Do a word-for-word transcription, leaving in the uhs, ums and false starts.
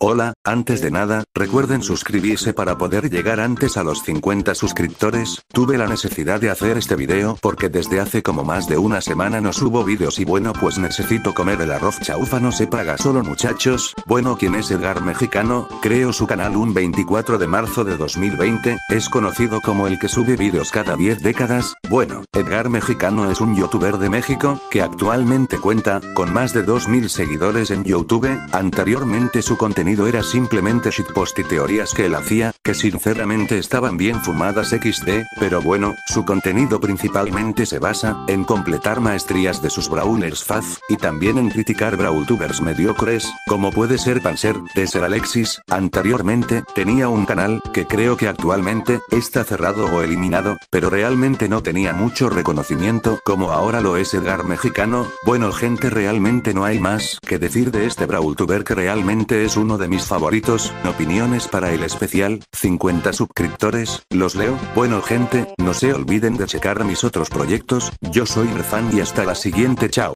Hola, antes de nada, recuerden suscribirse para poder llegar antes a los cincuenta suscriptores. Tuve la necesidad de hacer este video porque desde hace como más de una semana no subo vídeos y bueno pues necesito comer el arroz chaufa, no se paga solo muchachos. Bueno, ¿quién es Edgar Mexicano? Creo su canal un veinticuatro de marzo de dos mil veinte, es conocido como el que sube vídeos cada diez décadas. Bueno, Edgar Mexicano es un youtuber de México, que actualmente cuenta con más de dos mil seguidores en YouTube. Anteriormente su contenido era simplemente shitpost y teorías que él hacía, que sinceramente estaban bien fumadas equis de, pero bueno, su contenido principalmente se basa en completar maestrías de sus brawlers faz, y también en criticar brawltubers mediocres, como puede ser Panzer, de ser Alexis. Anteriormente, tenía un canal, que creo que actualmente, está cerrado o eliminado, pero realmente no tenía mucho reconocimiento, como ahora lo es Edgar Mexicano. Bueno gente, realmente no hay más que decir de este brawltuber que realmente es uno de mis favoritos. Opiniones para el especial, cincuenta suscriptores, ¿los leo? Bueno gente, no se olviden de checar mis otros proyectos, yo soy Refan y hasta la siguiente, chao.